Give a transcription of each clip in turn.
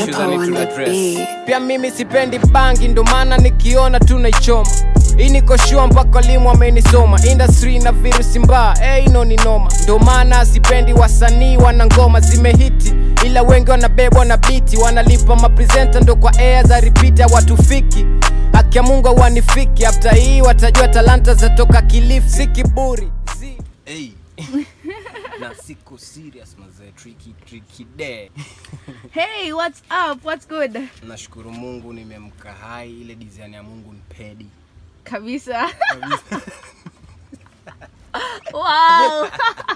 issues I need to address. Pia mimi sipendi bangi, ndo maana nikiona tunaichoma. Hii niko sure mpaka walimu wamenisoma. Industry na virusi mbaya, ino ni noma. Ndo maana sipendi wasanii wana ngoma zimehiti, ila wengi wanabebwa na biti. Wanalipa mapresenter ndo kwa air za repeat watufiki. Haki ya Mungu wanifiki, after hii watajua talanta za toka Kilifi, si kiburi. Hey. Na siko serious mazee, tricky day. Hey, what's up? What's good? Nashukuru Mungu nimemka hai, ile design ya Mungu nipedi. Kabisa. Wow.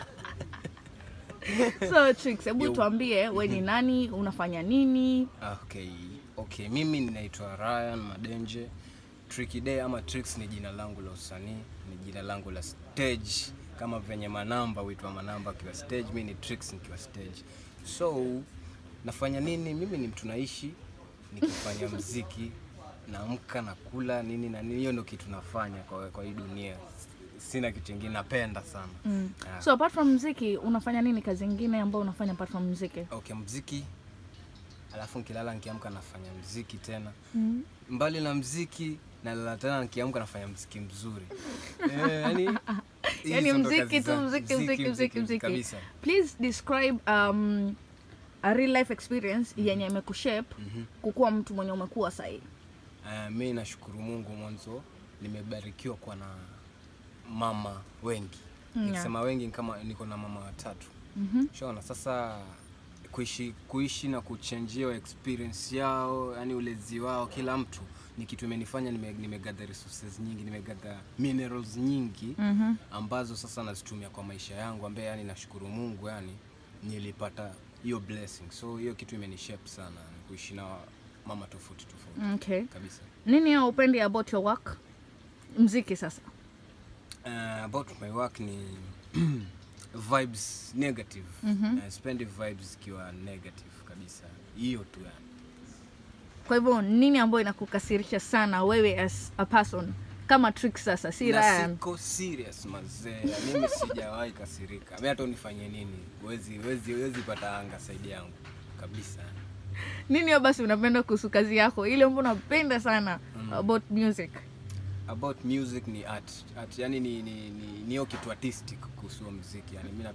So Trix, hebu tuambie wewe ni nani, unafanya nini? Okay, mimi ninaitwa Ryan Madenje. Tricky Day ama Trix ni jina langu la usanii, ni jina langu la stage. Kama venye manamba huitwa manamba kwa stage, mimi ni Trix nikiwa stage. So nafanya nini? Mimi ni mtu naishi nikifanya muziki, naamka na kula nini na nini, hiyo ndio kitu nafanya kwa hii dunia. Sina kitu kingine, napenda sana. So apart from muziki unafanya nini, kazi nyingine ambayo unafanya apart from muziki? Okay, muziki. Alafu nikilala nikiamka nafanya muziki tena. Mbali na muziki nalala tena nikiamka nafanya muziki mzuri. Yani muziki tu, muziki kabisa. Please describe a real life experience yenye imekushape kukuwa mtu mwenye umekuwa sasa hivi. Mimi nashukuru Mungu, mwanzo nimebarikiwa kwa na mama wengi. Nikisema wengi kama niko na mama watatu. Shona sasa kuishi na kuchangia experience yao, yani ulezi wao kila mtu ni kitu imenifanya nimegather resources nyingi, nimegather minerals nyingi ambazo sasa nazitumia kwa maisha yangu, ambaye yani nashukuru Mungu yani nilipata hiyo blessing. So hiyo kitu imenishape sana kuishi na mama tofauti. Okay. Kabisa. Nini ya upendi about your work? Muziki sasa. About my work ni vibes negative. Spend vibes kiwa negative kabisa. Hiyo tu yani. Kwa hivyo nini ambayo inakukasirisha sana wewe as a person kama Trix sasa, si Ryan? Siko serious mazee. Mimi sijawahi kasirika. Mimi hata unifanye nini? Wezi pata anga side yangu kabisa. Nini basi unapenda kuhusu kazi yako? Ile ambayo unapenda sana about music? About music ni art. Yani ni hiyo kitu artistic kuhusu muziki. Yani mimi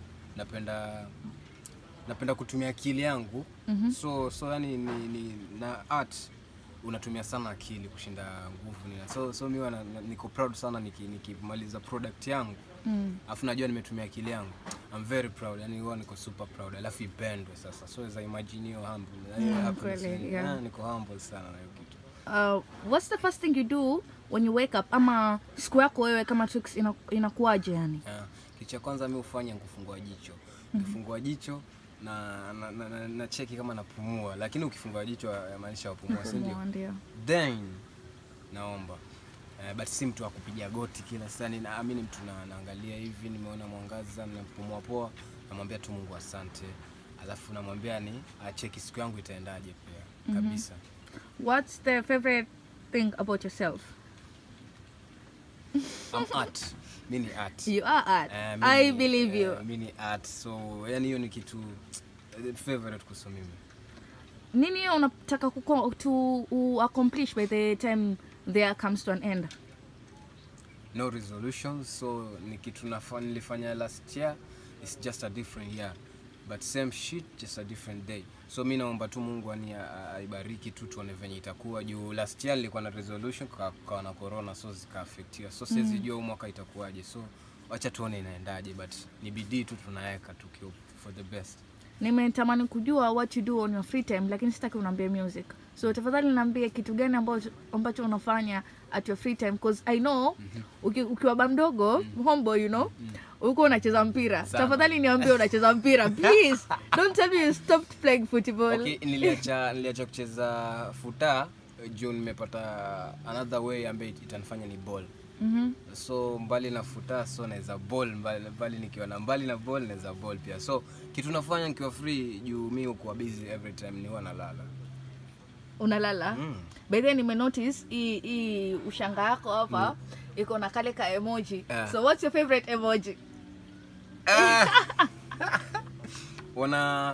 napenda kutumia akili yangu. So yani na art unatumia sana akili kushinda nguvu nina. So mimi niko proud sana nikimaliza product yangu. Afu najua nimetumia akili yangu. I'm very proud. Yani niko super proud. Alafu ipendwe sasa. So as I imagine you humble. Niko humble sana na hiyo kitu. What's the first thing you do when you wake up? Ama siku yako wewe kama Trix inakuaje yani? Kitu cha kwanza mimi hufanya kufungua jicho. Kufungua jicho na cheki kama napumua, lakini ukifungua jicho yamaanisha upumua, si ndio? Then naomba. But si mtu akupigia goti kila saa. Naamini mtu naangalia hivi, nimeona mwangaza, napumua poa, namwambia tu Mungu asante. Alafu namwambia ni acheki siku yangu itaendaje pia. Kabisa. What's the favorite thing about yourself? I'm art. Mini art. You are art. I believe you. Mini art. So yani hiyo ni kitu favorite kuhusu mimi. Nini unataka to accomplish by the time there comes to an end? No resolutions. So ni kitu nilifanya last year. It's just a different year. But same shit, just a different day. So mimi naomba tu Mungu aibariki tu tuone venye itakuwa. Juu last year nilikuwa na resolution kwa na corona, so zika-affectiwa. So siwezi jua mwaka itakuwaje. So acha tuone inaendaje, but ni bidii tu tunaweka tukio for the best. Nimetamani kujua what you do on your free time, lakini sitaki uniambie music. So tafadhali niambie kitu gani ambacho unafanya at your free time, because I know ukiwa bamdogo homeboy, you know, uko unacheza mpira. Tafadhali niambie unacheza mpira please. Don't tell me you stopped playing football. Okay, niliacha kucheza futa juu nimepata another way ambayo itanifanya ni ball. So mbali na futa, so naweza ball, mbali nikiwa na mbali na ball naweza ball pia. So kitu nafanya nikiwa free juu mimi uko busy every time ni huwa nalala. Unalala? By the way nime notice hii ushanga yako hapa iko na kale ka emoji. So what's your favorite emoji?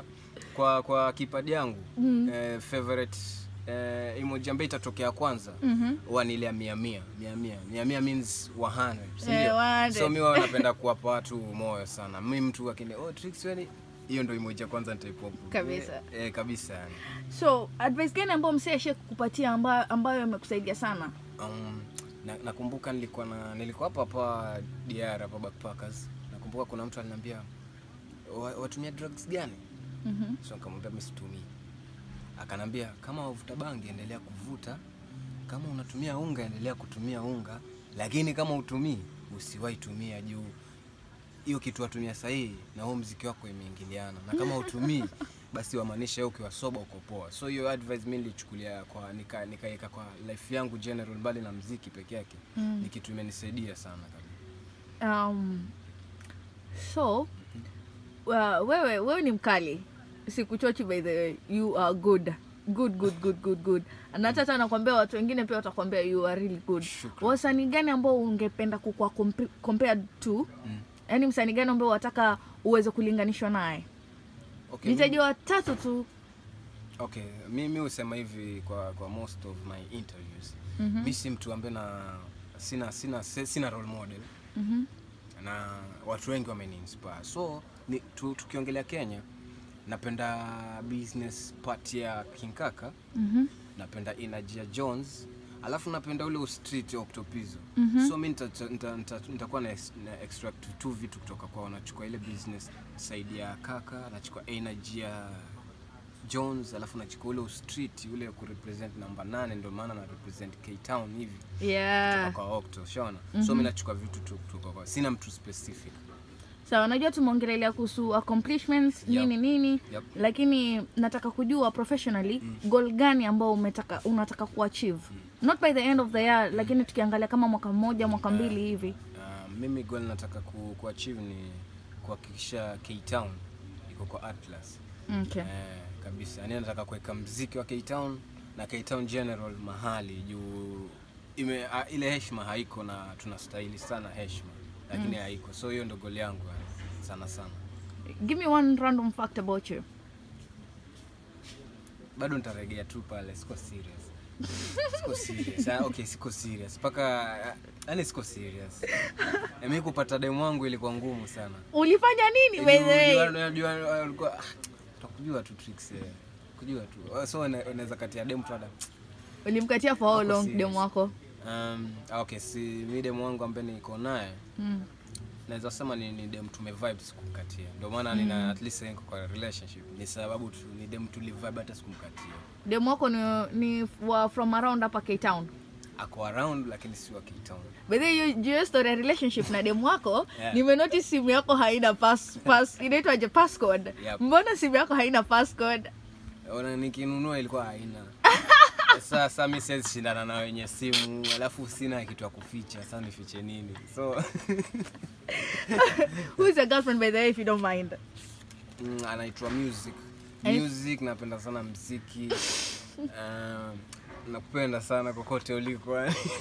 kwa keypad yangu favorite emoji ambayo itatokea kwanza huwa ni ile ya 100 means 100, sindio? So mimi napenda kuwapa watu moyo sana. Mimi mtu akini Trix wewe, hiyo ndio emoji ya kwanza nitaipop kabisa. Kabisa yani. So advice gani ambayo msee kukupatia ambayo imekusaidia sana? Nakumbuka nilikuwa hapa DR hapa Backpackers. Nakumbuka kuna mtu aliniambia watumia drugs gani? So nikamwambia mimi situmii. Akanambia kama unavuta bangi endelea kuvuta, kama unatumia unga endelea kutumia unga, lakini kama utumii usiwahi tumia juu hiyo kitu watumia sahihi na huo muziki wako imeingiliana, na kama utumii basi wamaanisha ukiwa soba uko poa. So hiyo advice mimi nilichukulia kwa nikaeka kwa life yangu general, mbali na muziki peke yake. Ni kitu imenisaidia sana kabisa. So wewe ni mkali. Sikuchochi by the way. You are good. Good. Na hata nakwambia watu wengine pia watakwambia you are really good. Wasanii gani ambao ungependa kukua compared to? Yaani msanii gani ambao wataka uweze kulinganishwa naye? Okay. Nitajua 3 tu. Okay, mimi husema hivi kwa most of my interviews. Mimi si mtu ambaye sina role model. Na watu wengi wameni-inspire. So tukiongelea Kenya, napenda business part ya King Kaka. Napenda Energy ya Jones. Alafu napenda ule street Octopizzo. So mimi nitakuwa na extract 2 vitu kutoka kwa wanachukua ile business side ya Kaka, nachukua Energy ya Jones, alafu nachukua ule street ule ku represent number 8, ndio maana na represent K Town hivi. Yeah. Kutoka kwa Octo, shona. So mimi nachukua vitu tu kutoka kwa, sina mtu specific. Sawa, najua tumeongelea kuhusu accomplishments nini, lakini nataka kujua professionally goal gani ambao unataka kuachieve. Not by the end of the year, lakini tukiangalia kama mwaka 1, mwaka 2 hivi. Mimi goal nataka kuachieve ni kuhakikisha K Town iko kwa Atlas. Okay. Kabisa. Yaani nataka kuweka muziki wa K Town na K Town general mahali juu ile heshima haiko, na tunastahili sana heshima, lakini haiko. So hiyo ndio goal yangu sana. Give me one random fact about you. Bado nitaregea tu pale, siko serious. Okay, siko serious. Yaani siko serious. Mimi kupata demu wangu ilikuwa ngumu sana. Ulifanya nini by the way? Alikuwa tutakujua tu Trix. Kujua tu. So unaweza katia demu tu ada. Ulimkatia for how long demu wako? Okay, si mimi demu wangu ambaye niko naye. Naweza sema ni demu tume vibes sikumkatia. Ndio maana nina at least niko kwa relationship. Ni sababu tu ni demu tulivibe hata sikumkatia. Demu wako ni from around hapa K Town. Ako around lakini si wa K Town. By the way, your story relationship na demu wako, nimenotice simu yako haina inaitwa je passcode. Mbona simu yako haina passcode? Nikinunua ilikuwa haina. Sasa mimi siwezi shindana na wenye simu, alafu sina kitu ya kuficha. Sasa nifiche nini? So who is your girlfriend by the way, if you don't mind? Anaitwa Music, napenda sana muziki. Nakupenda sana kokote uliko.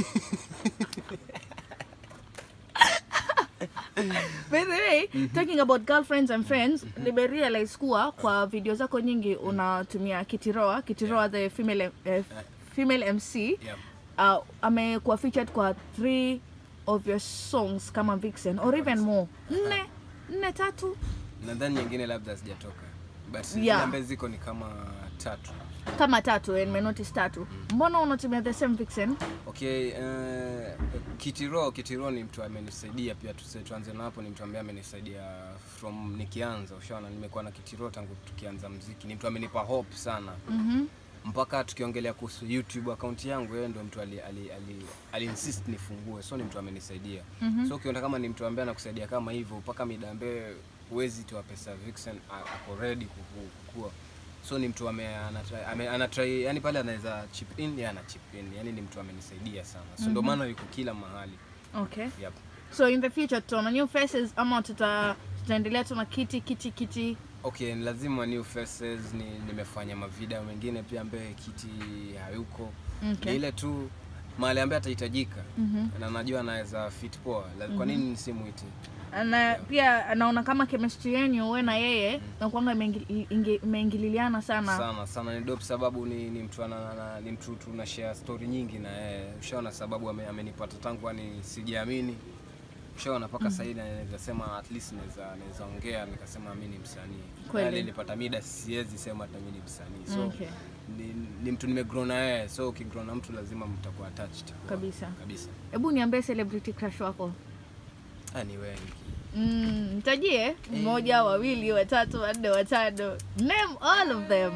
By the way, talking about girlfriends and friends, nimerealize kuwa kwa video zako nyingi unatumia Kitiroa the female MC. Amekuwa featured kwa 3 of your songs kama Vixen or even more. 4 nadhani nyingine labda sijatoka, but zile ziko ni kama 3 and me notice 3. Mbona unatumia the same Vixen? Okay, Kitiro ni mtu amenisaidia pia, tuanze na hapo. Ni mtu ambaye amenisaidia from nikianza, ushaona nimekuwa na Kitiro tangu tukianza muziki. Ni mtu amenipa hope sana. Mpaka tukiongelea kuhusu YouTube account yangu, yeye ndio mtu ali insist nifungue. So ni mtu amenisaidia. So ukiona kama ni mtu ambaye anakusaidia kama hivyo mpaka mida ambaye huwezi toa pesa, Vixen ako ready kukua. So ni mtu anatry, yani pale anaweza chip in, ana chip in. Yani ni mtu amenisaidia sana. So ndio maana yuko kila mahali. Okay. So in the future tuna new faces ama tutaendelea tuna kiti? Okay, lazima new faces. Nimefanya mavideo mengine pia ambaye Kiti hayuko. Ile tu mahali ambaye atahitajika na najua anaweza fit poa. Kwa nini nisimuite? Na pia anaona kama chemistry yenu wewe na yeye na kwanga imeingililiana sana ni dope sababu ni mtu ni mtu tuna share story nyingi na yeye. Ushaona sababu amenipata tangu ani sijiamini. Ushaona paka sasa naweza sema at least naweza ongea nikasema mimi ni msanii. Yale nilipata mida siwezi sema hata mimi ni msanii. So ni mtu nimegrow na yeye. So ukigrow na mtu lazima mtakuwa attached kabisa. Hebu niambie celebrity crush wako. Ni wengi. Nitajie mmoja, wawili, watatu, wanne, watano. Name all of them.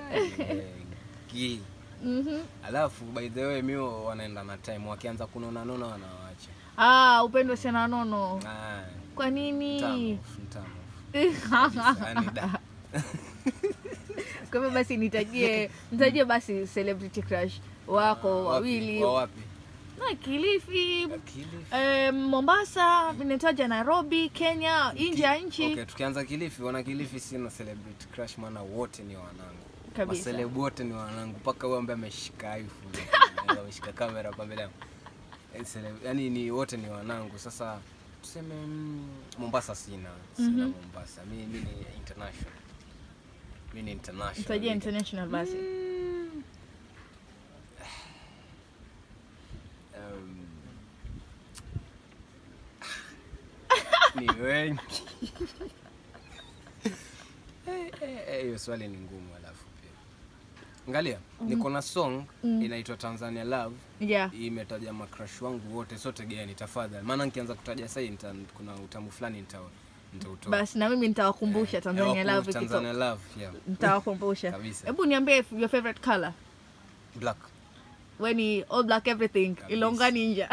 Alafu by the way mimi wanaenda na time wakianza kunona wanawaacha. Upendo sana nono. Kwa nini? Kwa hivyo basi nitajie basi celebrity crush wako wawili. Wapi? Na Kilifi. Mombasa, nitaja Nairobi, Kenya, nje ya nchi. Okay, tukianza Kilifi, wana Kilifi sina celebrity crush maana wote ni wanangu. Kabisa. Celeb wote ni wanangu. Paka wewe ambaye ameshika iPhone, ameshika kamera kwa mbele. Yaani ni wote ni wanangu. Sasa tuseme Mombasa sina Mombasa. Mimi ni international. Mimi ni international. Nitajia international basi. Ni wengi. Hiyo swali ni ngumu alafu pia. Angalia, niko na song inaitwa Tanzania Love. Imetaja macrush wangu wote, sote gani tafadhali. Maana nikianza kutaja sasa kuna utamu fulani nitautoa. Basi na mimi nitawakumbusha Tanzania Love kitu. Tanzania Love, nitawakumbusha. Hebu niambie your favorite color. Black. When all black everything. Ilongani nje.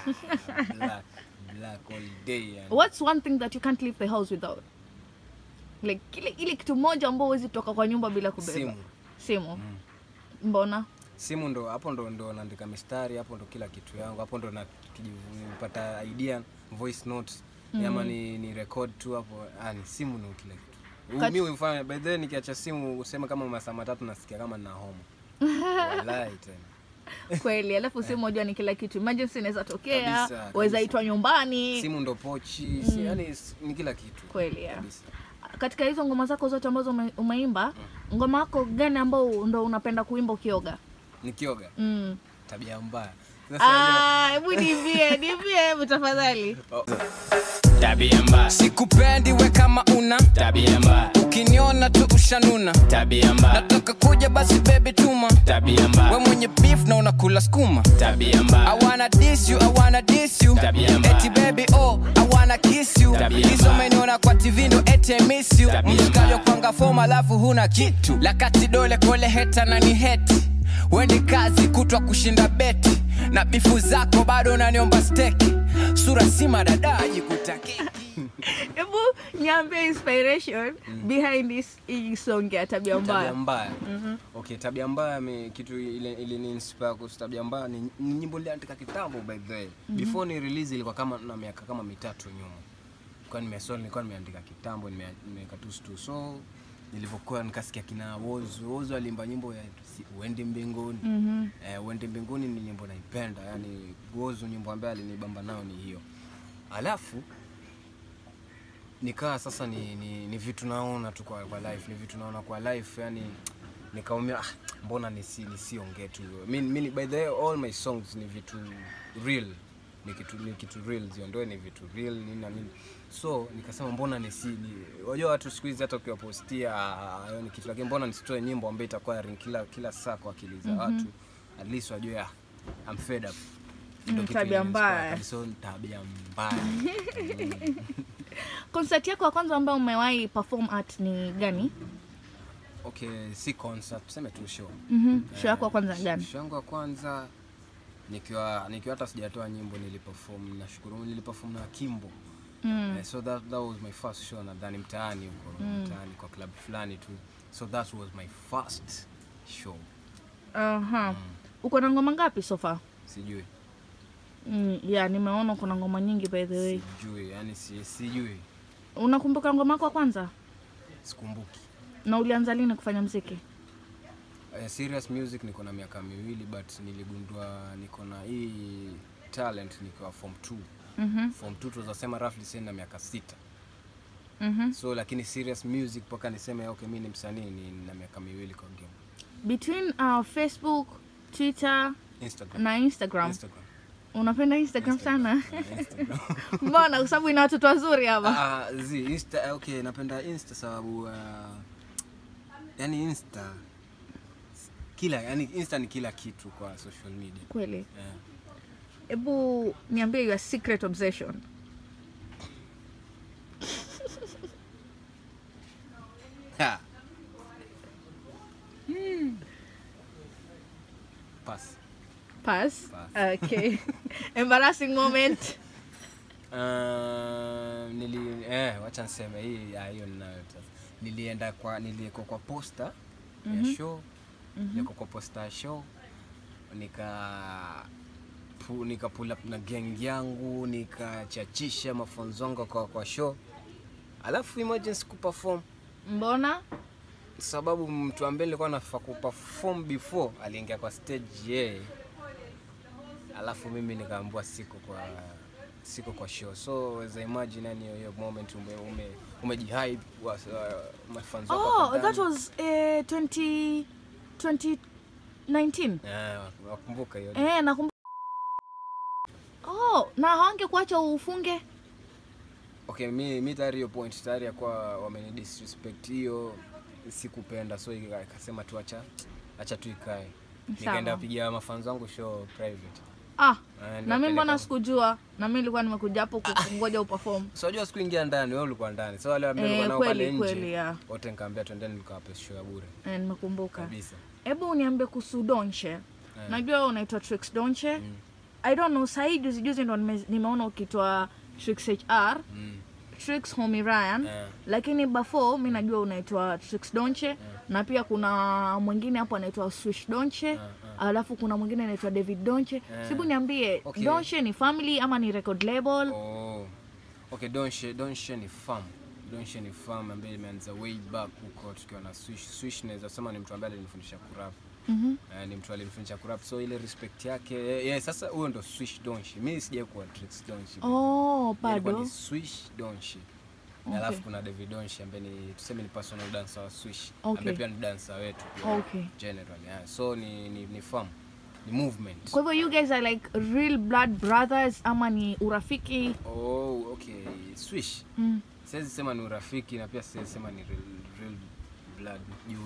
Black all day. What's one thing that you can't leave the house without? Like ile kitu moja ambacho huwezi kutoka kwa nyumba bila kubeba. Simu. Mbona? Simu ndo hapo ndo naandika mistari, hapo ndo kila kitu yangu, hapo ndo nipata idea, voice notes, ama ni record tu hapo. Ni simu ndo kila kitu. Mimi hufanya by the way nikiacha simu usema kama masaa 3 nasikia kama nina homa. Wallahi tena. Kweli, alafu simu unajua ni kila kitu. Emergency inaweza tokea, waweza itwa nyumbani. Simu ndo pochi, yani ni kila kitu. Kweli Katika hizo ngoma zako zote ambazo umeimba, ngoma yako gani ambao ndo unapenda kuimba ukioga? Nikioga? Tabia mbaya. Hebu niambie tafadhali. Tabia mbaya. Sikupendi we kama una tabia mbaya. Ukiniona tu ushanuna tabia mbaya. Nataka kuja basi baby tuma tabia mbaya. We mwenye beef na unakula skuma tabia mbaya. I wanna diss you tabia mbaya. Eti baby I wanna kiss you hizo umeniona kwa TV ndo eti I miss you. Mshikaji kwanga form alafu huna kitu. Lakati dole kole heta na ni heti. Wendi kazi kutwa kushinda beti. Na bifu zako bado unaniomba steki. Sura si madadaji kutakiki. Hebu niambie inspiration behind this song ya Tabia Mbaya. Tabia Mbaya. Okay, Tabia Mbaya kitu ile ni inspire kwa Tabia Mbaya ni nyimbo niliandika kitambo by the way. Before ni release ilikuwa kama na miaka kama 3 nyuma. Nilikuwa nimeandika kitambo, nimeweka tu so nilipokuwa nikasikia kina Wozo alimba nyimbo ya Uende Mbinguni. Uende Mbinguni ni nyimbo naipenda, yani Wozo nyimbo ambayo alinibamba nao ni hiyo. Alafu nikaa sasa ni vitu naona tu kwa life, ni vitu naona kwa life, yani nikaumia mbona nisiongee tu. Mimi by the way all my songs ni vitu real. Ni kitu real, ziondoe ni vitu real nini. So nikasema mbona unajua watu siku hizi hata ukiwapostia ni kitu, lakini mbona nisitoe nyimbo ambayo itakuwa ring kila saa kwa akili za watu, at least wajue I'm fed up. Tabia Mbaya. So Tabia Mbaya. Concert yako ya kwanza ambayo umewahi perform at ni gani? Okay, si concert, tuseme tu show. Show yako ya kwanza gani? Show yangu ya kwanza nikiwa hata sijatoa nyimbo niliperform, nashukuru niliperform na Kimbo. So that was my first show nadhani mtaani huko, mtaani kwa club fulani tu. So that was my first show. Uko na ngoma ngapi so far? Sijui. Nimeona kuna ngoma nyingi by the way. Sijui, yani sijui. Unakumbuka ngoma yako ya kwanza? Sikumbuki. Na ulianza lini kufanya muziki? Serious music niko na miaka 2 but niligundua niko na hii talent nikiwa form 2. Form 2 tunasema roughly sasa na miaka 6. So lakini serious music paka niseme okay mimi ni msanii ni na miaka 2 kwa game. Between Facebook, Twitter Instagram. na Instagram. Unapenda Instagram sana? Instagram. Mbona kwa sababu ina watoto wazuri hapa? Insta okay napenda Insta sababu yani Insta Insta ni kila kitu kwa social media. Kweli. Hebu niambie your secret obsession. Pass. Okay. Embarrassing moment. Wacha niseme hiyo ninayo. Nilienda kwa poster ya show. Niko kwa poster show. Nika pull up na gang yangu, nikachachisha mafunzo yangu kwa show. Alafu emergency kuperform. Mbona? Sababu mtu ambaye nilikuwa nafaa kuperform before aliingia kwa stage alafu mimi nikaambiwa siko kwa show. So as I imagine hiyo moment umejihype mafans wako. That was 2019. Nakumbuka hiyo. Nakumbuka. Na hawange kuacha ufunge. Okay, mimi tayari hiyo point tayari kwa wameni disrespect hiyo sikupenda, so ikasema tu acha tu ikae. Nikaenda pigia mafans wangu show private. Na mimi mbona sikujua? Na mimi nilikuwa nimekuja hapo kungoja uperform. So unajua sikuingia ndani, wewe ulikuwa ndani. So wale ambao walikuwa nao pale nje. Wote nikamwambia twendeni nikawape show ya bure. Nimekumbuka. Kabisa. Hebu uniambie kuhusu Donche. Najua unaitwa Trix Donche. I don't know, Said juzi ndo nimeona ukitwa Trix HR. Trix Homie Ryan. Lakini before mimi najua unaitwa Trix Donche. Na pia kuna mwingine hapo anaitwa Swish Donche. Alafu kuna mwingine anaitwa David Donche. Sibu niambie, okay. Donche ni family ama ni record label? Okay, Donche ni farm. Donche ni farm ambaye imeanza way back huko tukiwa na Swish. Swish naweza sema ni mtu ambaye alinifundisha kurap. Ni mtu alinifundisha kurap, so ile respect yake. Sasa huyo ndo Swish Donche. Mimi sijaje kwa Trix Donche. Pardon. Ni Swish Donche. Okay. Alafu kuna David Donche ambaye tuseme ni personal dancer wa Swish. Ambaye pia ni dancer wetu pia. Generally. So ni farm. Ni movement. Kwa hivyo you guys are like real blood brothers ama ni urafiki? Okay. Swish. Siwezi sema ni urafiki na pia siwezi sema ni real blood.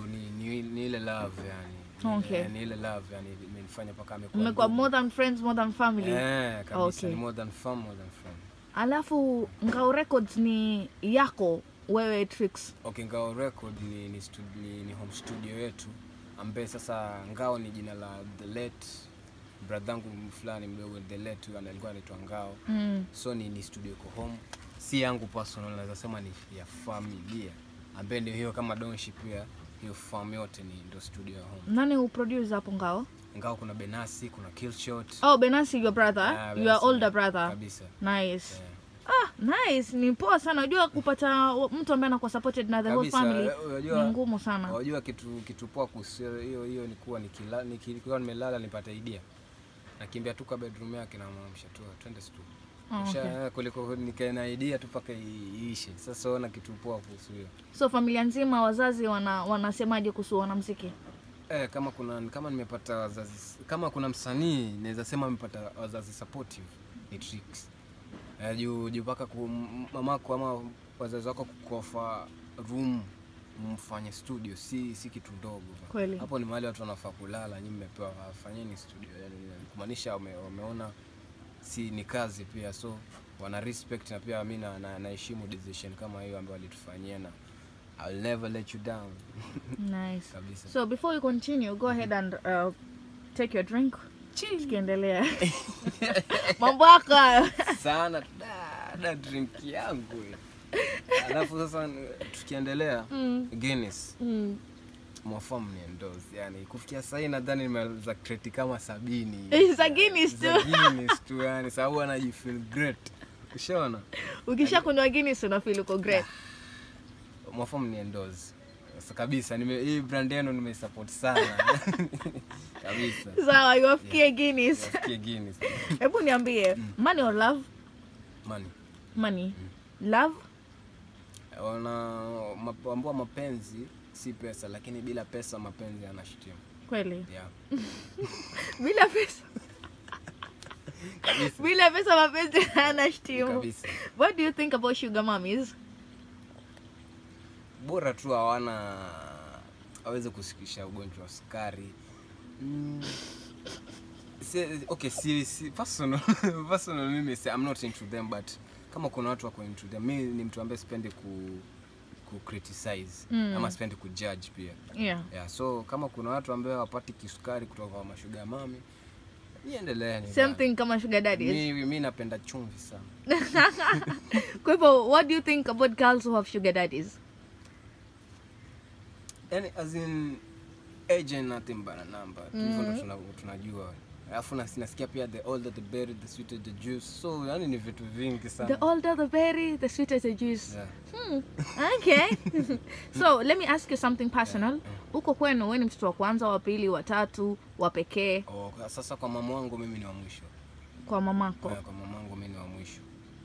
Ni ile love yani. Okay. Ni ile love yani imenifanya paka amekuwa. Mmekuwa more than friends, more than family. Kabisa. Okay. Ni more than fun, more than friend. Alafu Ngao Records ni yako wewe Trix? Okay, Ngao Record ni home studio yetu ambaye sasa Ngao ni jina la the late brother yangu fulani mdogo, the late alikuwa anaitwa Ngao. So ni studio iko home, si yangu personal, naweza sema ni ya familia ambaye ndio hiyo kama Donche pia hiyo farm yote ni ndio studio ya home. Nani uproduce hapo Ngao? Ngao kuna Benasi, kuna Killshot. Benasi your brother, your older brother. Kabisa. Nice. Nice. Ni poa sana. Unajua kupata mtu ambaye anakuwa supported na the whole family ni ngumu sana. Unajua kitu poa kuhusu hiyo nikiwa nimelala nipata idea. Nakimbia tu kwa bedroom yake na mwamsha tu twende studio. Kuliko nikae na idea tu paka iishe. Sasa ona kitu poa kuhusu hiyo. So familia nzima wazazi wanasemaje kuhusu wanamuziki? Kama nimepata wazazi, kama kuna msanii naweza sema nimepata wazazi supportive ni Trix. Juu paka mamako ama wazazi wako kukofa room mfanye studio si kitu ndogo. Hapo ni mahali watu wanafaa kulala, nyinyi mmepewa fanyeni studio. Yani kumaanisha wameona si ni kazi pia, so wana respect na pia mimi naheshimu decision kama hiyo ambayo walitufanyia na I'll never let you down. Nice. Kabisa. So before you continue, go ahead and take your drink. Tukiendelea. Mambo yako sana da drink yangu. Alafu sasa tukiendelea Guinness. Mwafamu ni endorse, yani kufikia sasa nadhani nimeweza crate kama 70. Za Guinness tu. Guinness tu yani sababu anajifeel great. Ushaona? Ukishakunywa Guinness una feel uko great. Mwafamu ni endorse. Sasa kabisa hii brand yenu nimeisupport sana. Kabisa. Sawa, iwafikie Guinness. Iwafikie Guinness. Hebu niambie, money or love? Money. Love? Ambao mapenzi si pesa, lakini bila pesa mapenzi yanashitima. Kweli? Yeah. Bila pesa. Kabisa. Bila pesa mapenzi yanashitima. Kabisa. What do you think about sugar mommies? Bora tu aweze kusikisha ugonjwa wa sukari. Si personal mimi say I'm not into them, but kama kuna watu wako into them, mimi ni mtu ambaye sipendi ku criticize ama sipendi ku judge pia. Yeah, so kama kuna watu ambao hawapati kisukari kutoka kwa mashuga mami, niendelee ni. Same thing kama sugar daddies. Mimi napenda chumvi sana. Kwa hivyo, what do you think about girls who have sugar daddies? Yani as in age and nothing but a number. Hivyo tunajua. Alafu nasikia pia the older the berry, the sweeter the juice. So yani ni vitu vingi sana. The older the berry, the sweeter the juice. Yeah. Okay. So let me ask you something personal. Uko kwenu wewe ni mtoto wa kwanza, wa pili, wa tatu, wa pekee? Sasa kwa mama wangu mimi ni wa mwisho. Kwa mamako? Kwa mama wangu mimi ni wa mwisho.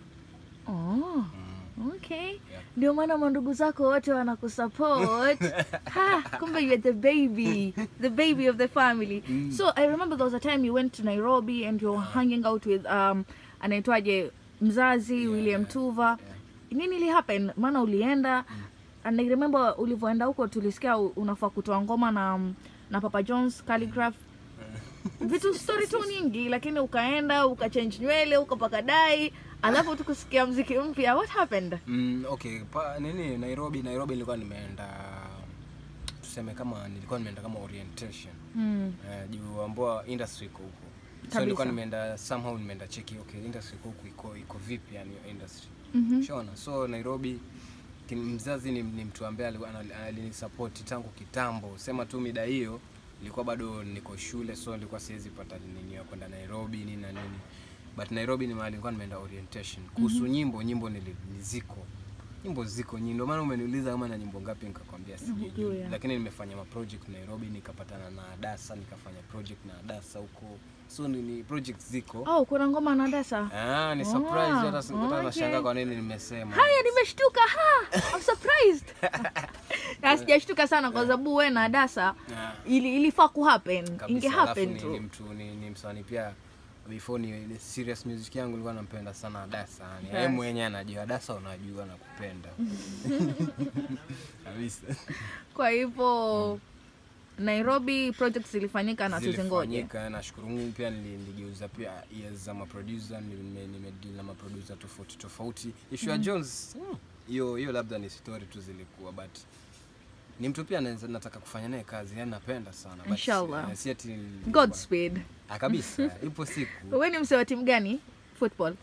Okay. Yeah. Ndio maana mandugu zako wote wanakusupport. Kumbe you are the baby of the family. So I remember there was a time you went to Nairobi and you were hanging out with anaitwaje mzazi William Tuva. Nini li happen? Maana ulienda and I remember ulivyoenda huko tulisikia unafaa kutoa ngoma na Papa John's Calligraph. Vitu story tu nyingi, lakini ukaenda ukachange nywele ukapaka dai, alafu tukusikia muziki mpya. What happened? Okay, Nairobi nilikuwa nimeenda, tuseme kama nilikuwa nimeenda kama orientation. Juu ambao industry iko huko. So nilikuwa nimeenda somehow nimeenda cheki industry huko iko vipi yani industry. Shona. So Nairobi mzazi ni mtu ambaye alinisupport tangu kitambo. Sema tu mida hiyo nilikuwa bado niko shule, so nilikuwa siwezi pata nini ya kwenda Nairobi nini na nini. But Nairobi ni mahali nilikuwa nimeenda orientation. Kuhusu nyimbo ziko. Nyimbo ziko nyingi. Ndio maana umeniuliza kama na nyimbo ngapi nikakwambia sijui. Lakini nimefanya project Nairobi, nikapatana na Adasa, nikafanya project na Adasa huko. So ni project ziko. Kuna ngoma na Adasa? Ni surprise, hata sikuta nashangaa kwa nini nimesema. Haya, nimeshtuka. I'm surprised. Sijashtuka sana kwa sababu wewe na Adasa ilifaa ku happen. Inge happen tu. Ni msanii pia. Before ni serious music yangu nilikuwa nampenda sana Adasa. Yeye mwenyewe anajua Adasa, unajua na kupenda. Kabisa. Kwa hivyo Nairobi projects zilifanyika na tuzingoje. Nashukuru Mungu pia niligeuza pia years za producer, nimedeal na producer tofauti. Ishua Jones, hiyo labda ni story tu zilikuwa, but ni mtu pia nataka kufanya naye kazi, yani napenda sana. Inshallah. Si ati Godspeed. Kabisa, ipo siku. Wewe ni msee wa timu gani? Football.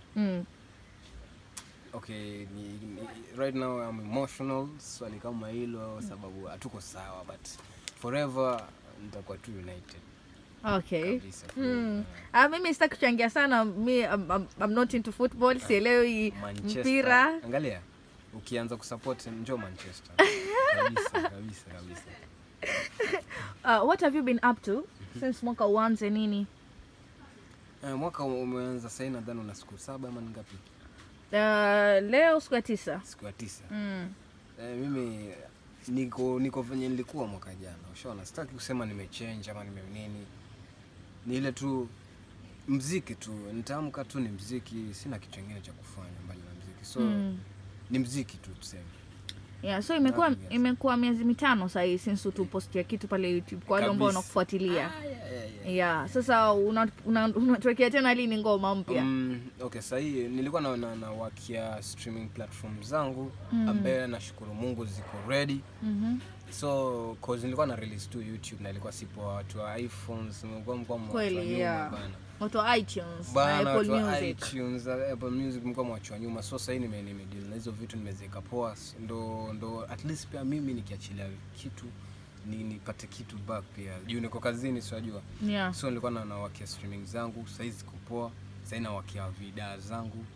Okay, right now I'm emotional, swali kama hilo sababu hatuko sawa, but forever nitakuwa tu United. Okay. Mimi sitaki kuchangia sana. I'm not into football, sielewi mpira. Angalia, ukianza kusupport njoo Manchester. Kabisa. What have you been up to since mwaka uanze nini? Mwaka umeanza sasa, nadhani una siku 7 ama ngapi? Leo siku ya 9. Siku ya 9. Mimi niko venye nilikuwa mwaka jana. Ushaona, sitaki kusema nimechange ama nini. Ni ile tu muziki tu. Nitaamka tu ni muziki, sina kitu kingine cha kufanya mbali na muziki. So ni muziki tu tuseme. Yeah, so imekuwa miezi 5 sasa hivi since tu postia kitu pale YouTube kwa wale ambao wanakufuatilia. Yeah, sasa unatuwekea tena lini ngoma mpya? Okay, sasa hii nilikuwa na wakia streaming platform zangu ambaye nashukuru Mungu ziko ready. So cause nilikuwa na release tu YouTube na ilikuwa sipo watu wa iPhones, mko kweli bana. Watu wa iTunes, Apple Music mko mwachwa nyuma. So sasa hii nimedeal na hizo vitu, nimezeka poa, ndo at least pia mimi nikiachilia kitu nipate kitu back pia. Juu niko kazini siwajua. Yeah. So nilikuwa na wakia streaming zangu, sasa hizi ziko poa. Sasa na wakia video zangu.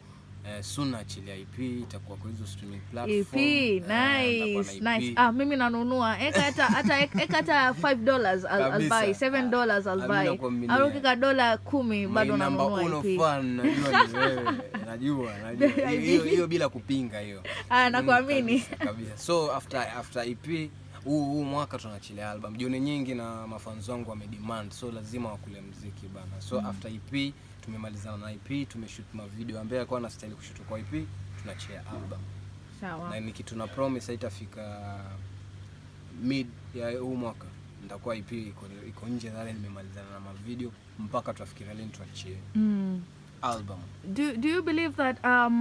soon naachilia EP itakuwa kwa hizo streaming platform. EP, nice. Mimi nanunua. Eka hata $5 I'll buy, $7 I'll buy. Arukika $10 bado nanunua EP. Najua ni wewe. Najua. Hiyo bila kupinga hiyo. Nakuamini. Kabisa. So after EP huu mwaka tunaachilia album. Jioni nyingi na mafans wangu wamedemand, so lazima wakule muziki bana. So after EP tumemalizana na EP, tumeshoot ma video ambaye alikuwa anastahili kushoot kwa EP, tunaachilia album. Sawa. Na nikitu na promise haitafika mid ya huu mwaka nitakuwa EP iko nje zale, nimemalizana na ma video mpaka tuafikiria lini tuachie album. Do you believe that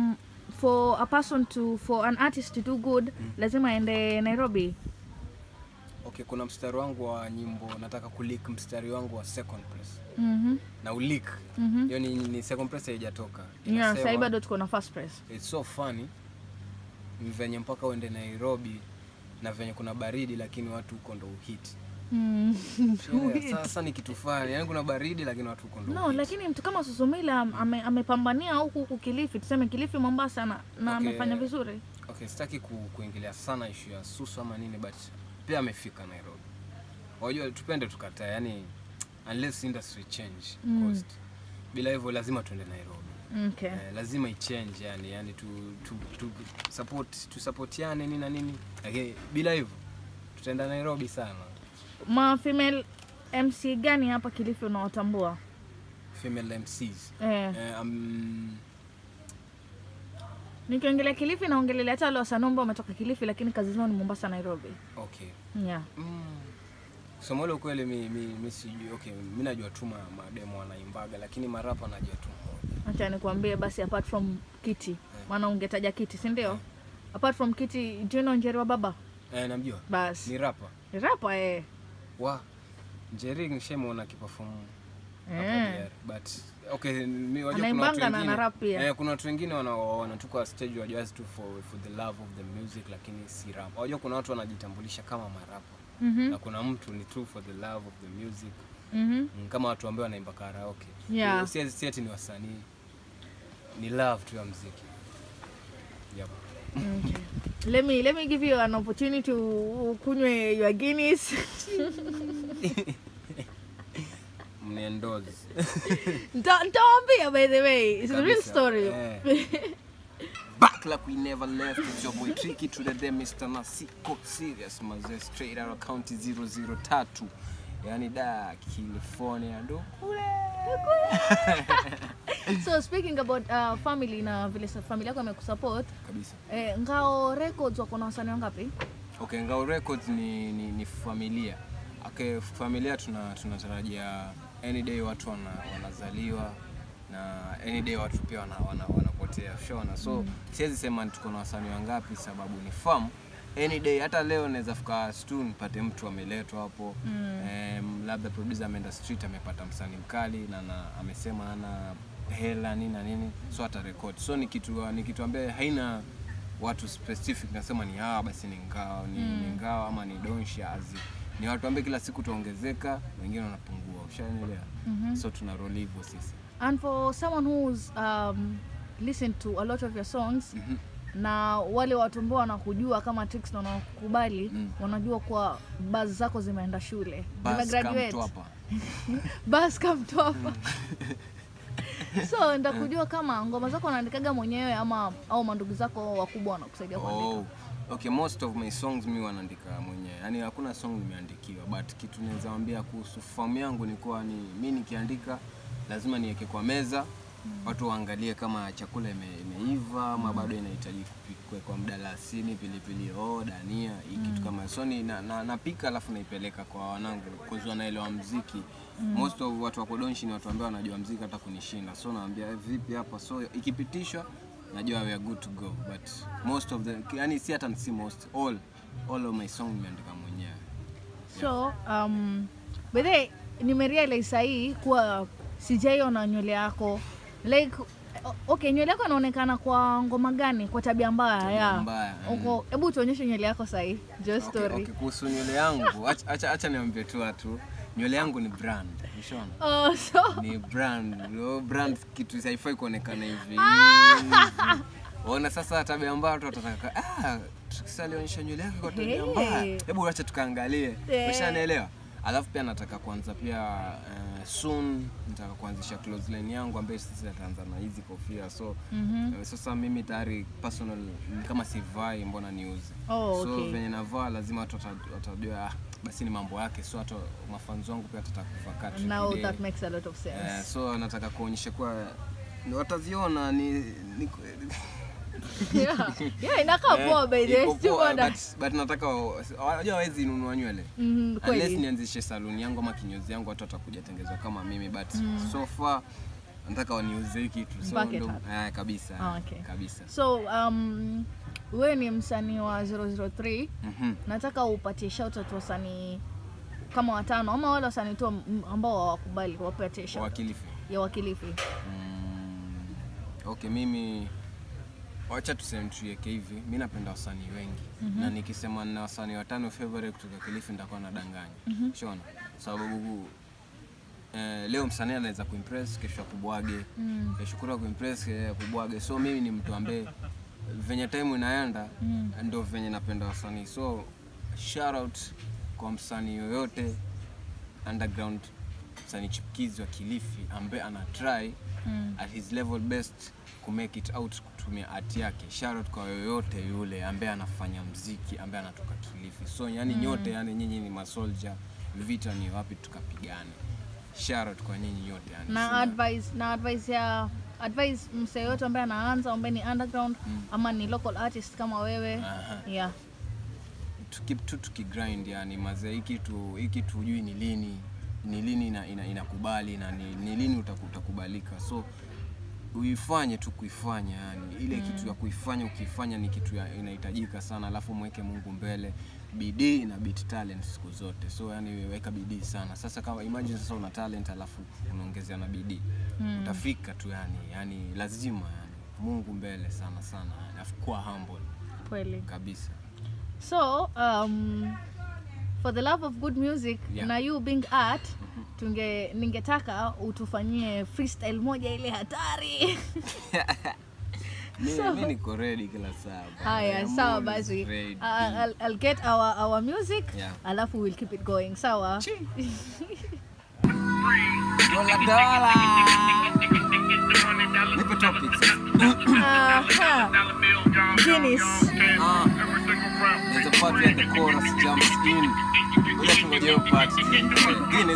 for an artist to do good lazima aende Nairobi? Okay, kuna mstari wangu wa nyimbo nataka kuleak mstari wangu wa second press. Na uleak. Hiyo ni second press haijatoka. Yeah, sasa bado tuko na first press. It's so funny. Mvenye mpaka uende Nairobi na venye kuna baridi lakini watu huko ndo uhit. Sasa ni kitu fani. Yaani kuna baridi lakini watu huko ndo. No, lakini mtu kama Susumila amepambania huku Kilifi, tuseme Kilifi Mombasa na amefanya vizuri. Okay, sitaki kuingilia sana issue ya Susu ama nini, but pia amefika Nairobi. Wajua tupende tukataa, yani unless industry change cost. Bila hivyo lazima tuende Nairobi. Okay. Lazima i-change yani tu supportiane nini na nini. Okay, bila hivyo tutaenda Nairobi sana. Ma female MC gani hapa Kilifi unaotambua? Female MCs. Nikiongelea Kilifi naongelea hata wale wasanomba wametoka Kilifi lakini kazi zao ni Mombasa, Nairobi. Okay. Yeah. Somo leo kweli mimi sijui. Okay, mimi najua tu mademo wanaimbaga lakini marapa najua tu. Acha nikwambie basi, apart from Kiti. Maana ungetaja Kiti, si ndio? Apart from Kiti, do you know Njeri wa Baba? Namjua. Bas. Ni rapper. Ni rapper Njeri nishemuona kiperform. But okay, mimi wajua kuna watu wengine kuna watu wengine wanatuka stage wa just for the love of the music lakini si rap. Wajua kuna watu wanajitambulisha kama marapa. Na kuna mtu ni true for the love of the music. Kama watu ambao wanaimba karaoke. Yeah. Si ati ni wasanii. Ni love tu ya muziki. Yep. Okay. Let me give you an opportunity to kunywe your Guinness. Mniendoze. Nitaambia by the way. It's a real story. Back like we never left. It's your boy Tricky to the day, Mr. Nasiko serious mazee, straight out of county 003. Yani da California do. So speaking about family na vile family yako imekusupport kabisa. Ngao Records wako na wasanii wangapi? Okay, Ngao Records ni familia. Okay, familia tunatarajia any day watu wanazaliwa na any day watu pia wanapotea. Shona. So siwezi sema tuko na wasanii wangapi sababu ni farm. Any day hata leo naweza fika stu nipate mtu ameletwa hapo. Labda producer ameenda street amepata msanii mkali na amesema ana hela nini na nini, so ata record. So ni kitu ambaye haina watu specific nasema ni basi ni Ngao ni Ngao ama ni Donsha azi. Ni watu ambao kila siku tuongezeka, wengine wanapungua. Ushaelewa? So tuna roll hivyo sisi. And for someone who's listened to a lot of your songs, na wale watu ambao wanakujua kama Trix na wanakubali, wanajua kwa buzz zako zimeenda shule. Zimegraduate. Buzz come to hapa. So ndakujua kama ngoma zako unaandikaga mwenyewe ama au mandugu zako wakubwa wanakusaidia kuandika. Okay, most of my songs mimi wanaandika mwenyewe. Yaani hakuna song nimeandikiwa, but kitu naweza waambia kuhusu form yangu ni kwa mimi nikiandika lazima niweke kwa meza. Watu waangalie kama chakula imeiva ama bado inahitaji kupikwa kwa mdalasini, pilipili dania, kitu kama so napika alafu naipeleka kwa wanangu kwa wanaelewa muziki. Most of watu wako Donshi ni watu ambao wanajua muziki hata kunishinda. So naambia vipi hapa, so ikipitishwa najua we are good to go, but most of the yani si hata si most all of my song nimeandika mwenyewe. So but then nimerealize sahi kwa sijaiona nywele yako. Like okay, nywele yako inaonekana kwa ngoma gani? Kwa tabia mbaya. Uko hebu tuonyeshe nywele yako sahi. Just story. Okay, kuhusu nywele yangu acha niambie tu watu. nywele yangu ni brand, unaona? Oh, so Ni brand kitu haifai kuonekana hivi. Ona sasa tabia mbaya watu watataka tukisalionyesha nywele yake kwa tabia mbaya. Hebu acha tukaangalie. Umeshanielewa? Alafu pia nataka kuanza pia soon nataka kuanzisha close line yangu ambayo sasa itaanza na hizi kofia. So sasa mimi tayari personal kama sivai mbona niuze. So venye navaa lazima watu watajua basi ni mambo yake. So hata mafans wangu pia watakufakati. Now that makes a lot of sense. So nataka kuonyesha kwa wataziona ni yeah, inakaa poa by the way. But nataka wajua hawezi nunua nywele. Unless nianzishe salon yangu ama kinyozi yangu watu watakuja tengezwa kama mimi, but so far nataka waniuze kitu. So kabisa. Kabisa. So wewe ni msanii wa 003. Nataka upatie shout out wasanii kama 5 ama wale wasanii tu ambao hawakubali wapatie shout out. Wakilifi. Okay, mimi wacha tuseme tuweke hivi, mimi napenda wasanii wengi. Na nikisema nina wasanii 5 favorite kutoka Kilifi nitakuwa nadanganya. Unaona? Sababu leo msanii anaweza kuimpress, kesho kubwage. Kesho kura kuimpress, kubwage. So mimi ni mtu ambaye venye time inaenda ndio venye napenda wasanii. So shout out kwa msanii yoyote underground, msanii chipukizi wa Kilifi ambaye ana try at his level best ku make it out kutumia art yake. Shout out kwa yoyote yule ambaye anafanya muziki, ambaye anatoka Kilifi. So yani nyote, yani nyinyi ni masoldier, vita ni wapi tukapigane. Shout out kwa nyinyi nyote yani. Na advice mse yote ambaye anaanza, ambaye ni underground ama ni local artist kama wewe. Yeah. Tukigrind yani mazee, hiki tu hujui ni lini inakubali na ni lini utakubalika. So uifanye tu kuifanya yani ile kitu ya kuifanya, ukifanya ni kitu inahitajika sana, alafu mweke Mungu mbele, bidii na beat talent siku zote. So yani weka bidii sana. Sasa kama imagine sasa una talent alafu unaongezea na bidii, utafika tu yani lazima yani Mungu mbele sana yani, alafu kuwa humble kweli kabisa. So for the love of good music, na you being art, ningetaka utufanyie freestyle moja ile hatari. Mimi niko ready kila saa. Haya, sawa basi. I'll get our music, alafu we'll keep it going. Sawa. Dola. Nipe topics. Guinness. There's a part where the chorus jumps in. Let's go to your part. Guinness.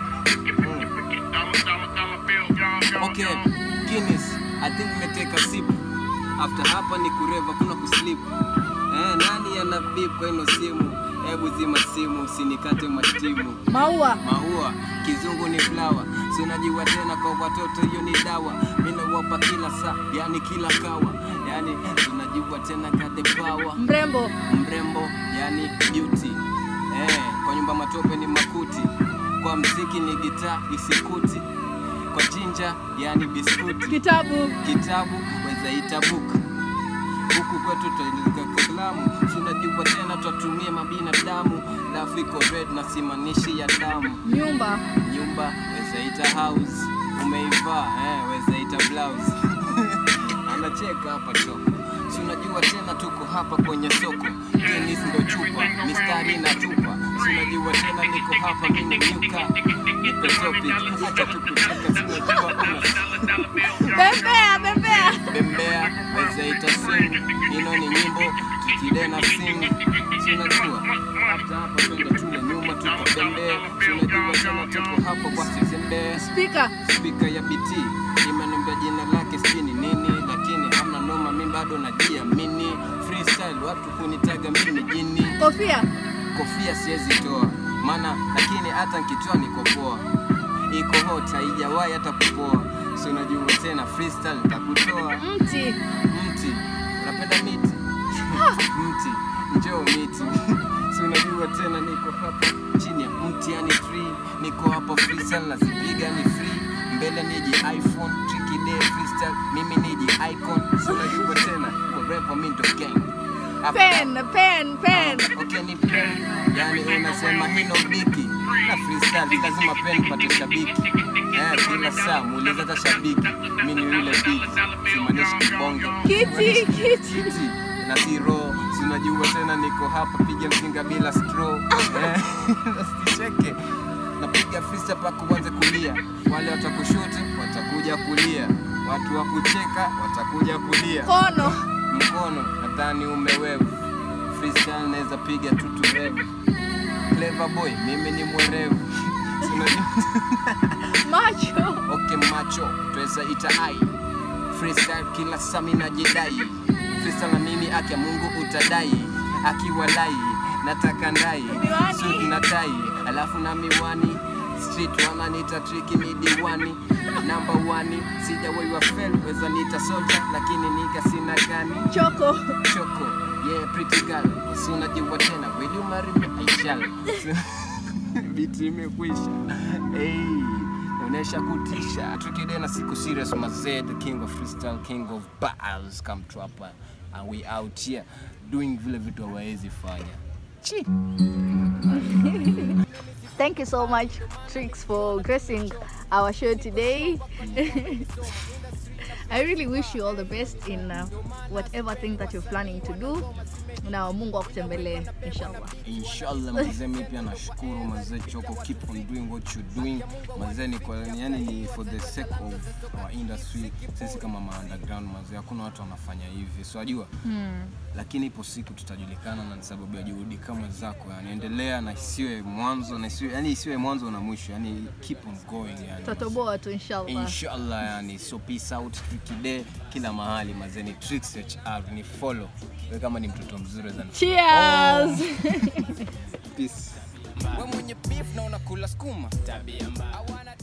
Okay, Guinness. I think we take a sip. After hapa ni kureva, kuna kuslip. Nani ana beep kwa ino simu? Hebu zima simu, usinikate mashtimu. Maua. Kizungu ni flower. Si unajiwa tena kwa watoto, hiyo ni dawa. Mimi nawapa kila saa, yani kila kawa. Yani tunajiwa tena got the power. Mrembo, yani beauty. Kwa nyumba matope ni makuti. Kwa mziki ni gitaa isikuti. Kwa jinja yani biskuti. Kitabu weza ita book. Huku kwetu tunaandika kalamu. Tunajua tena tutumie mabinadamu. Lafu iko red na simanishi ya damu. Nyumba weza ita house. Umeivaa weza ita blouse. Anacheka hapa soko. Tunajua tena tuko hapa kwenye soko. Guinness ndo chupa, mistari na tupa. Tunajua tena niko hapa mimi nyuka. Nipe topic, acha tukutaka tunajua kuna. Bembea, weza ita sing. Ino ni nyimbo, tukidena sing. Tunajua, hata hapa twende tule nyuma tuko bembea. Tunajua tena tuko hapa kwa sisembea. Speaker ya BT, imenambia jina lake sini nini. Lakini hamna noma, mimi bado najiamini. Freestyle, watu kunitaga mimi jini. Kofia siwezi toa, maana lakini hata nikitoa niko poa. Iko hot haijawahi hata kupoa. So unajua tena freestyle nitakutoa. Mti. Unapenda miti? Mti. Njoo miti. So unajua tena niko hapa chini ya mti yani tree. Niko hapa freestyle nazipiga ni free. Mbele niji iPhone, tricky day freestyle. Mimi niji icon. So unajua tena forever me ndo gang. pen. Okay, ni pen. Yani unasema hino biki. Na freestyle lazima pen pate shabiki. Kila saa muuliza hata shabiki. Mimi ni yule biki. Simanishi kibonge. Kiti. Na zero. Sinajua tena niko hapa piga mzinga bila straw. Usicheke. Napiga freestyle paka uanze kulia. Wale watakushuti watakuja kulia. Watu wa kucheka watakuja kulia. Mkono nadhani umewevu. Freestyle naweza piga tutu revu. Clever boy mimi ni mwerevu. Macho. Okay macho pesa itai. Freestyle kila saa mimi najidai. Freestyle na mimi akia Mungu utadai. Akiwalai nataka ndai. Suit na tai alafu na miwani. Street wananiita tricky ni diwani. Number 1 sijawahi wa fail weza niita soldier lakini nika sina gani. Choco. Yeah, pretty girl. Si unajua tena will you marry me? Inshallah. Biti imekwisha. Unaisha kutisha. Tukide na siku serious mazee, the king of freestyle, king of bars come trapper and we out here doing vile vitu hawezi fanya. Thank you so much, Trix, for gracing our show today. I really wish you all the best in whatever thing that you're planning to do. Na Mungu akutembelee inshallah. Inshallah mazee, mimi pia nashukuru mazee Choco, keep on doing what you're doing. Mazee ni kwa yani ni for the sake of our industry. Sisi kama underground mazee hakuna watu wanafanya hivi. So unajua? Lakini ipo siku tutajulikana na sababu ya juhudi kama zako. Yani endelea na isiwe mwanzo na isiwe mwanzo na mwisho. Yani keep on going yani. Tatoboa tu inshallah. Inshallah yani. So peace out Tricky kila mahali mazee ni Trix HR ni follow. Wewe kama ni mtoto mzuri sana. Cheers. Peace. Wewe mwenye beef na unakula skuma tabia mbaya.